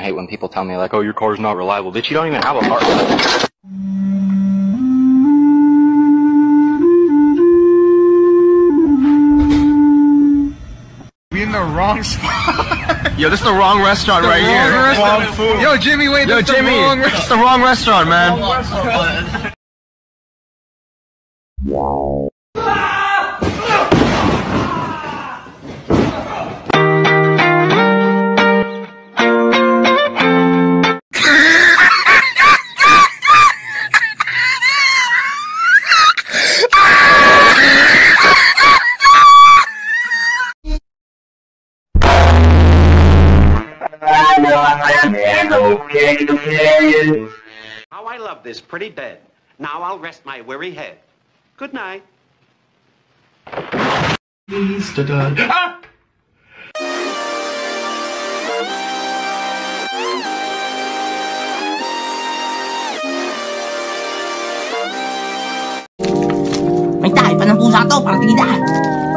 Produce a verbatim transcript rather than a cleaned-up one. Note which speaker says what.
Speaker 1: hate when people tell me, like, oh, your car's not reliable. Bitch, you don't even have a car.
Speaker 2: We in the wrong spot.
Speaker 3: Yo, this is the wrong restaurant
Speaker 2: the
Speaker 3: right
Speaker 2: wrong
Speaker 3: here.
Speaker 2: Restaurant.
Speaker 3: Wrong food.
Speaker 2: Yo, Jimmy, wait.
Speaker 3: Yo,
Speaker 2: this
Speaker 3: Jimmy,
Speaker 2: the wrong
Speaker 3: it's the wrong restaurant, man.
Speaker 4: How I love this pretty bed. Now I'll rest my weary head. Good night.
Speaker 2: Ah!
Speaker 5: May tayo pa ng pusa to para tingin